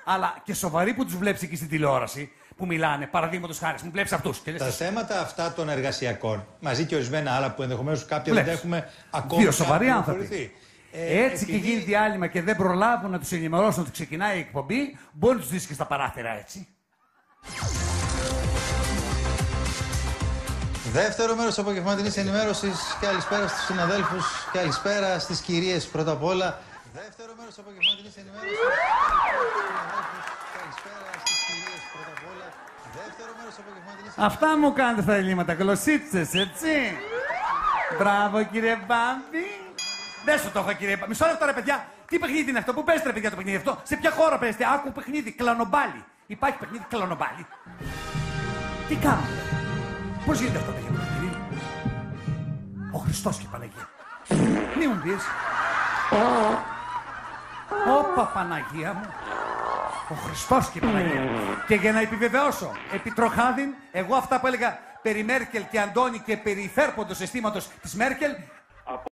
Αλλά και σοβαροί που τους βλέπεις εκεί στην τηλεόραση, που μιλάνε, παραδείγματος χάρη, μου βλέπεις αυτούς. Τα θέματα αυτά των εργασιακών, μαζί και ορισμένα άλλα που ενδεχομένως κάποια δεν έχουμε ακόμα. Δύο σοβαροί άνθρωποι. Έτσι και γίνει διάλειμμα και δεν προλάβουν να τους ενημερώσουν ότι ξεκινάει η εκπομπή, μπορεί να τους δεις και στα παράθυρα έτσι. Δεύτερο μέρος της απογευματινής ενημέρωσης. Καλησπέρα στους συναδέλφους, καλησπέρα στις κυρίες πρώτα απ' όλα. Δεύτερο μέρος της απογευματινής ενημέρωσης. Καλησπέρα στις κυρίες πρώτα απ' όλα. Δεύτερο μέρος της απογευματινής ενημέρωσης. Αυτά μου κάνετε στα ελλείμματα, γλωσσίτσες, έτσι. Μπράβο κύριε Μπάμπη. Δεν σου το έχω κύριε Μπάμπη. Μισό λεπτό ρε παιδιά. Τι παιχνίδι είναι αυτό, πού παίζετε ρε παιδιά το παιχνίδι αυτό, σε ποια χώρα παίζετε, άκου παιχνίδι, κλανομπάλι. Υπάρχει παιχνίδι κλανομπάλι. Τι κάνουμε. Πώς γίνεται αυτό το παιχνίδι. Ο Χριστός και η Παναγία. Μη μου πεις. Όπα Παναγία μου. Ο Χριστός και η Παναγία. Και για να επιβεβαιώσω, επί τροχάδιν, εγώ αυτά που έλεγα περί Μέρκελ και Αντώνη και περί υφέρποντος αισθήματος της Μέρκελ,